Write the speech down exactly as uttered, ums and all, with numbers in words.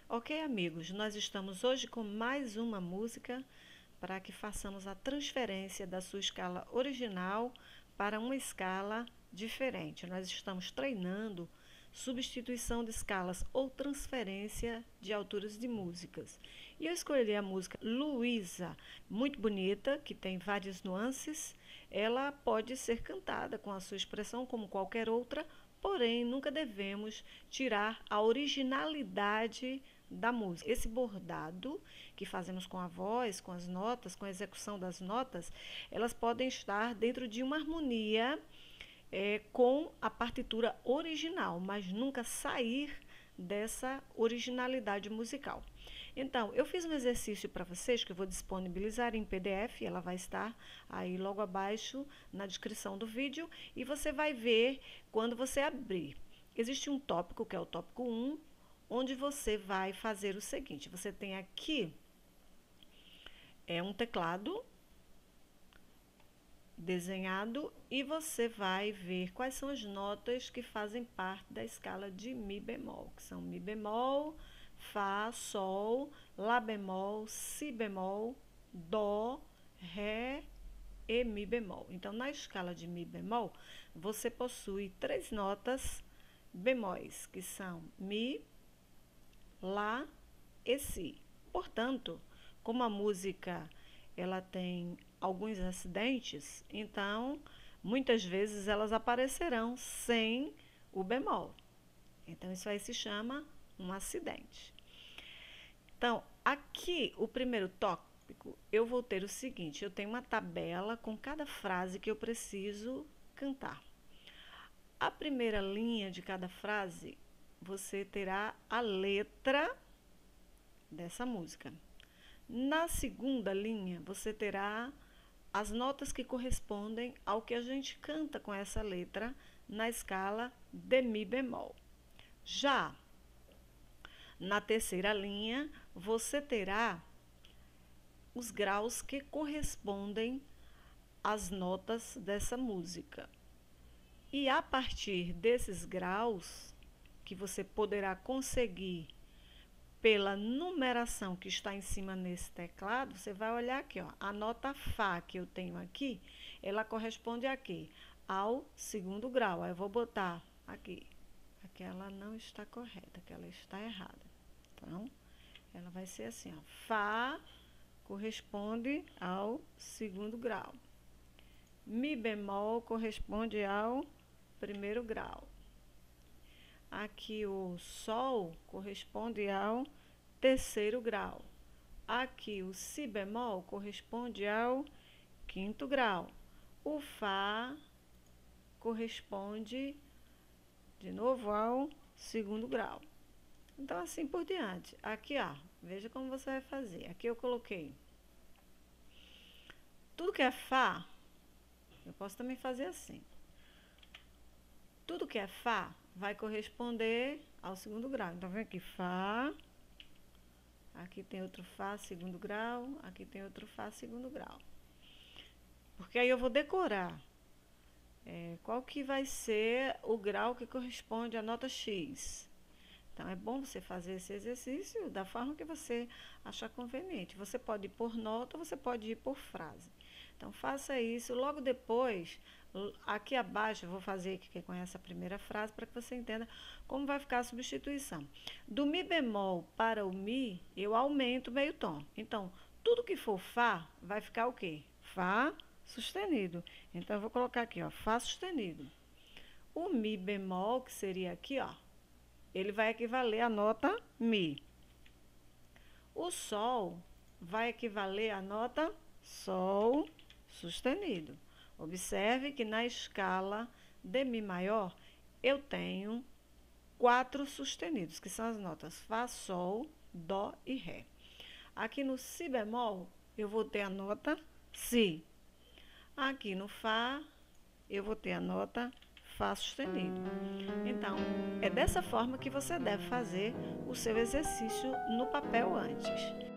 Ok, amigos, nós estamos hoje com mais uma música para que façamos a transferência da sua escala original para uma escala diferente. Nós estamos treinando substituição de escalas ou transferência de alturas de músicas. E eu escolhi a música Luísa, muito bonita, que tem várias nuances. Ela pode ser cantada com a sua expressão como qualquer outra, porém nunca devemos tirar a originalidade da música. Esse bordado que fazemos com a voz, com as notas, com a execução das notas, elas podem estar dentro de uma harmonia é, com a partitura original, mas nunca sair dessa originalidade musical. Então, eu fiz um exercício para vocês que eu vou disponibilizar em P D F, ela vai estar aí logo abaixo na descrição do vídeo e você vai ver quando você abrir. Existe um tópico, que é o tópico um, onde você vai fazer o seguinte: você tem aqui é um teclado desenhado e você vai ver quais são as notas que fazem parte da escala de Mi bemol, que são Mi bemol, Fá, Sol, Lá bemol, Si bemol, Dó, Ré e Mi bemol. Então, na escala de Mi bemol, você possui três notas bemóis, que são Mi, Lá e Si. Portanto, como a música ela tem alguns acidentes, então muitas vezes elas aparecerão sem o bemol. Então isso aí se chama um acidente. Então, aqui o primeiro tópico, eu vou ter o seguinte: eu tenho uma tabela com cada frase que eu preciso cantar. A primeira linha de cada frase, você terá a letra dessa música. Na segunda linha, você terá as notas que correspondem ao que a gente canta com essa letra na escala de Mi bemol. Já na terceira linha, você terá os graus que correspondem às notas dessa música. E a partir desses graus, que você poderá conseguir pela numeração que está em cima nesse teclado, você vai olhar aqui, ó, a nota Fá que eu tenho aqui, ela corresponde a quê? Ao segundo grau. Aí eu vou botar aqui, aqui ela não está correta, que ela está errada. Então, ela vai ser assim, ó, Fá corresponde ao segundo grau. Mi bemol corresponde ao primeiro grau. Aqui o Sol corresponde ao terceiro grau. Aqui o Si bemol corresponde ao quinto grau. O Fá corresponde de novo ao segundo grau. Então, assim por diante. Aqui, ó, veja como você vai fazer. Aqui eu coloquei tudo que é Fá, eu posso também fazer assim. Tudo que é Fá vai corresponder ao segundo grau. Então, vem aqui, Fá. Aqui tem outro Fá, segundo grau. Aqui tem outro Fá, segundo grau. Porque aí eu vou decorar é, qual que vai ser o grau que corresponde à nota X. Então, é bom você fazer esse exercício da forma que você achar conveniente. Você pode ir por nota, você pode ir por frase. Então, faça isso. Logo depois, aqui abaixo, eu vou fazer aqui com essa primeira frase para que você entenda como vai ficar a substituição. Do Mi bemol para o Mi, eu aumento meio tom. Então, tudo que for Fá, vai ficar o quê? Fá sustenido. Então, eu vou colocar aqui, ó, Fá sustenido. O Mi bemol, que seria aqui, ó, ele vai equivaler à nota Mi. O Sol vai equivaler à nota Sol sustenido. Observe que na escala de Mi maior, eu tenho quatro sustenidos, que são as notas Fá, Sol, Dó e Ré. Aqui no Si bemol, eu vou ter a nota Si. Aqui no Fá, eu vou ter a nota Fá sustenido. Então, é dessa forma que você deve fazer o seu exercício no papel antes.